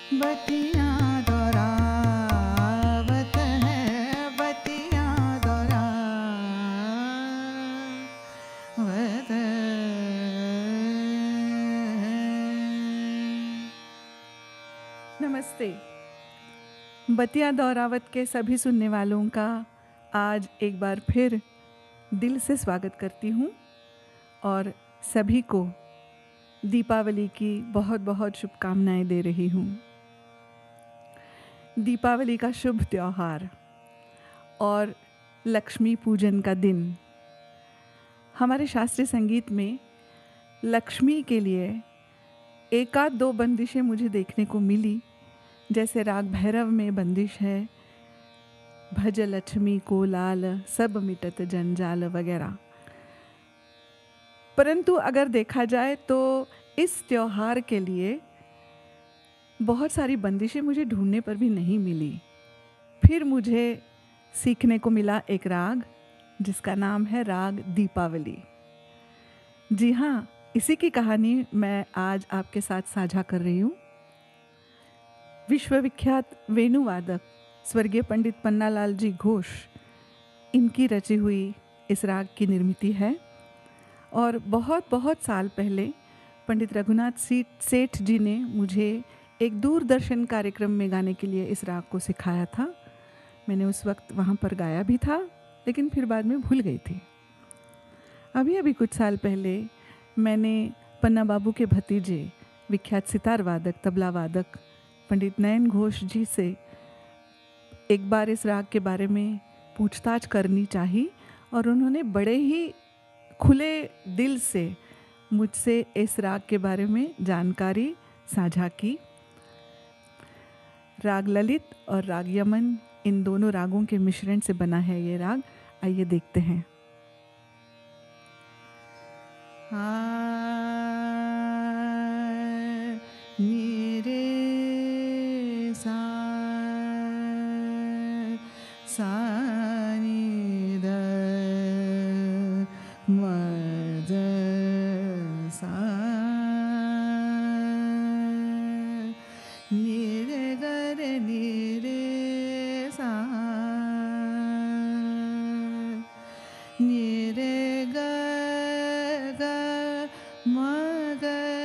बतिया दोहरावत है, बतिया दोहरावत है। नमस्ते। बतिया दोहरावत के सभी सुनने वालों का आज एक बार फिर दिल से स्वागत करती हूँ और सभी को दीपावली की बहुत बहुत शुभकामनाएं दे रही हूँ। दीपावली का शुभ त्यौहार और लक्ष्मी पूजन का दिन। हमारे शास्त्रीय संगीत में लक्ष्मी के लिए एक आध दो बंदिशें मुझे देखने को मिली, जैसे राग भैरव में बंदिश है भज लक्ष्मी को लाल सब मिटत जंजाल वगैरह। परंतु अगर देखा जाए तो इस त्योहार के लिए बहुत सारी बंदिशें मुझे ढूंढने पर भी नहीं मिली। फिर मुझे सीखने को मिला एक राग जिसका नाम है राग दीपावली। जी हाँ, इसी की कहानी मैं आज आपके साथ साझा कर रही हूँ। विश्वविख्यात वेणुवादक स्वर्गीय पंडित पन्नालाल जी घोष, इनकी रची हुई इस राग की निर्मिति है और बहुत बहुत साल पहले पंडित रघुनाथ सेठ जी ने मुझे एक दूरदर्शन कार्यक्रम में गाने के लिए इस राग को सिखाया था। मैंने उस वक्त वहाँ पर गाया भी था, लेकिन फिर बाद में भूल गई थी। अभी कुछ साल पहले मैंने पन्ना बाबू के भतीजे विख्यात सितार वादक तबला वादक पंडित नयन घोष जी से एक बार इस राग के बारे में पूछताछ करनी चाहिए और उन्होंने बड़े ही खुले दिल से मुझसे इस राग के बारे में जानकारी साझा की। राग ललित और राग यमन, इन दोनों रागों के मिश्रण से बना है ये राग। आइए देखते हैं। नीरे सा नी द मद सा नीरे गरे नीरे सा नीरे ग म ग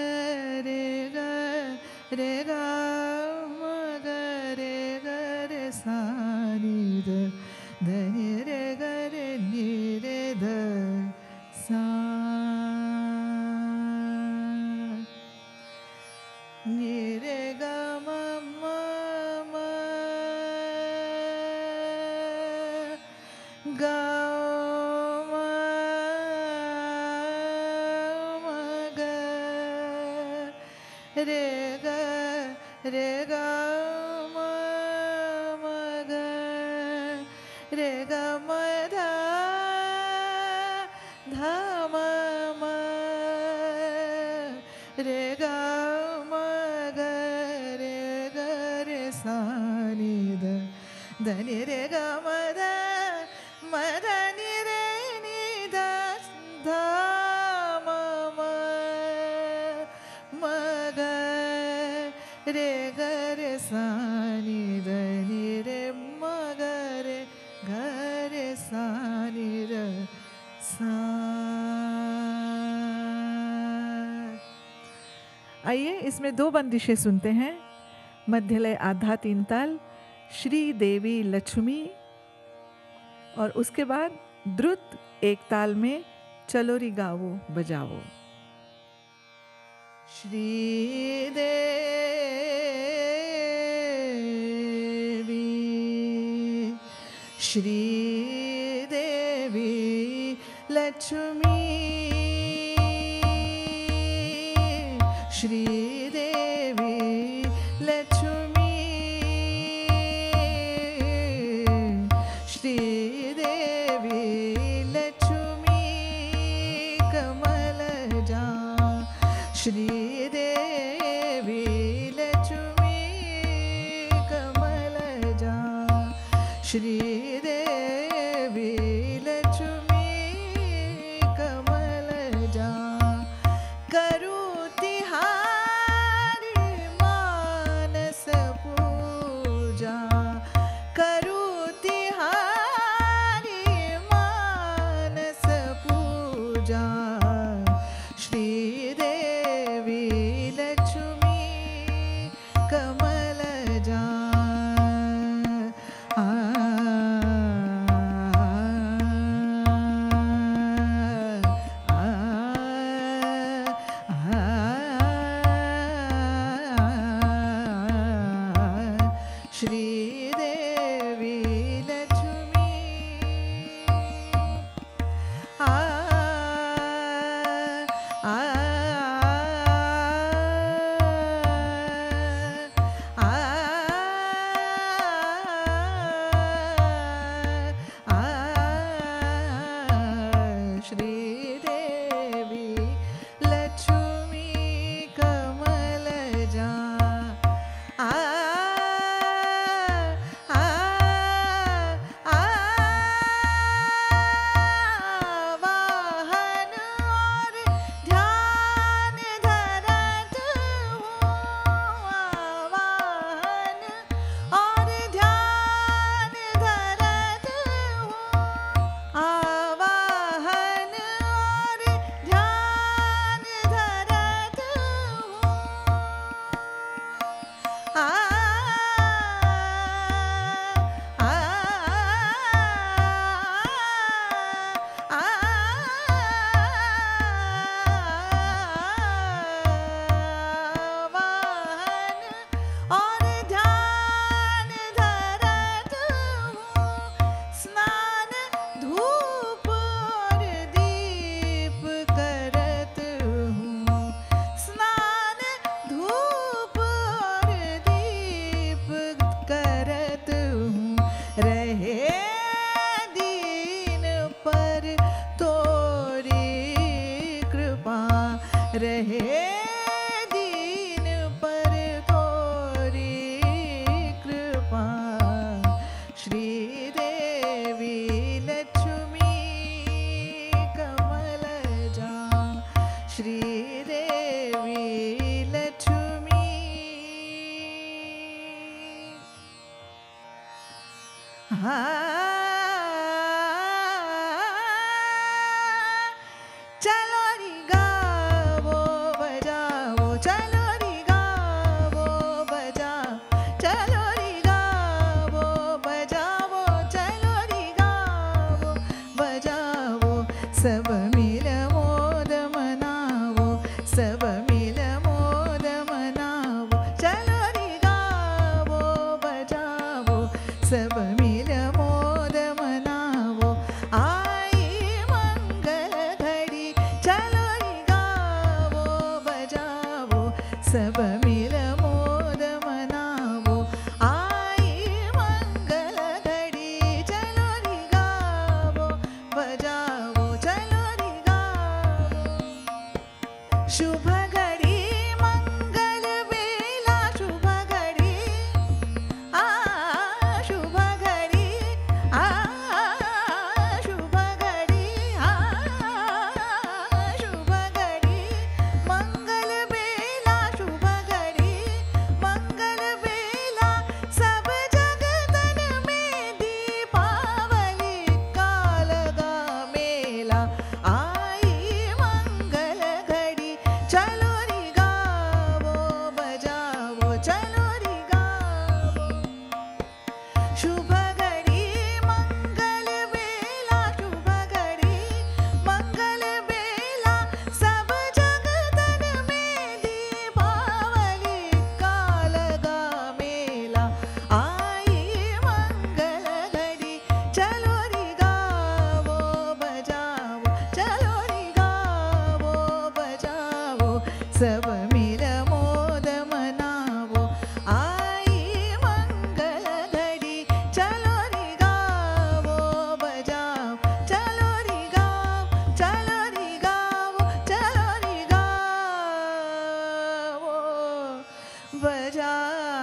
रे ग म ग रे सा नी द नी रे ग रे नी रे ध सा नी रे ग म म ग म ग रे ग म ग रे ग म ध म रे ग म ग रे सा नी द नी रे ग म ध नी रे नी ध म ग रे ग रे सा नी द नी रे म ग रे सा नी र सा। आइए इसमें दो बंदिशें सुनते हैं। मध्यलय आधा तीन ताल श्री देवी लक्ष्मी और उसके बाद द्रुत एक ताल में चलोरी गावो बजावो। श्री देवी श्री देवी लक्ष्मी श्री देवी लक्ष्मी श्री देवी लक्ष्मी कमल जा श्री देवी लक्ष्मी कमल जा श्री देवी लक्ष्मी कमल जा करू तिहारी मानस चलो री गावो बजाओ, चलो री गावो बजाओ, चलो री गावो बजाओ, चलो री गावो बजाओ, सब मिल मोद मनावो, सब मिल मोद मनावो, चलो री गावो बजाओ, सब मिल मोद मनावो। आई मंगल घड़ी, चलो री गावो बजाओ, सब मिल मोद मनावो। आई मंगल घड़ी, चलो री गावो बजाओ, चलो री गावो। शुभ घड़ी मंगल बेला, शुभ घड़ी शुभ घड़ी शुभ घड़ी शुभ घड़ी मंगल बेला, शुभ घड़ी मंगल बेला, सब जगतन में दीपावली का लगा मेला। आई मंगल घड़ी, चलो री गावो बजाओ, चलो री गावो। शुभ घड़ी मंगल बेला, शुभ घड़ी मंगल बेला, सब जगतन में दीपावली का लगा मेला। आई मंगल घड़ी, चलो री गावो बजाओ, चलो री गावो बजाओ, सब मिल मोद मनावो। आई मंगल घड़ी, चलो री गावो बजाओ, चलो री गावो, चलो री गावो, चलो री गावो बजाओ।